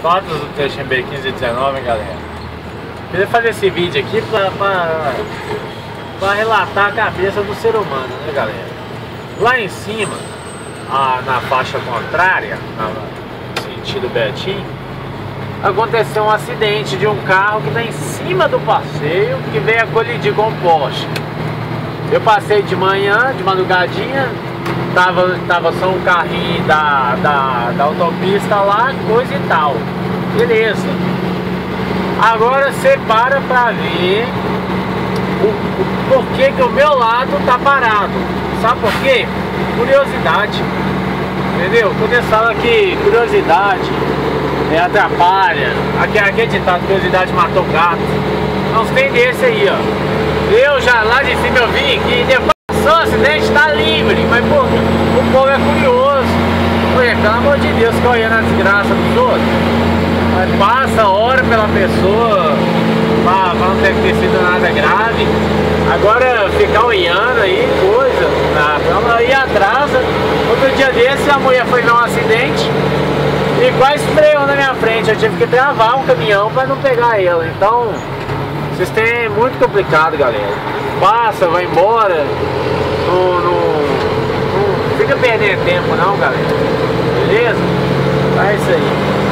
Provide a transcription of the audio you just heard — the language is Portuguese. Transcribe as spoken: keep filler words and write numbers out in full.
fotos do trecho M B quinze dezenove, galera. Queria fazer esse vídeo aqui pra, pra, pra relatar a cabeça do ser humano, né, galera? Lá em cima, a, na faixa contrária, na, no sentido Betim, aconteceu um acidente de um carro que está em cima do passeio, que veio a colidir com o poste. Eu passei de manhã, de madrugadinha, tava, tava só um carrinho da, da, da autopista lá, coisa e tal. Beleza. Agora você para pra ver o, o porquê que o meu lado tá parado. Sabe por quê? Curiosidade. Entendeu? Quando eles falam que curiosidade é, atrapalha, aqui, aqui é ditado, curiosidade matou gato. Não tem desse aí, ó. Eu já lá de cima eu vi que depois do acidente tá livre, mas pô, o povo é curioso. Ué, pelo amor de Deus, que olhando a desgraça dos outros. Mas passa hora pela pessoa, pra, pra não ter que ter sido nada grave. Agora ficar olhando aí, coisa, pra ir atrasa. Outro dia desse a mulher foi ver um acidente e quase freou na minha frente. Eu tive que travar um caminhão para não pegar ela. Então, o sistema é muito complicado, galera. Passa, vai embora. Não, não, não fica perdendo tempo não, galera. Beleza? É isso aí.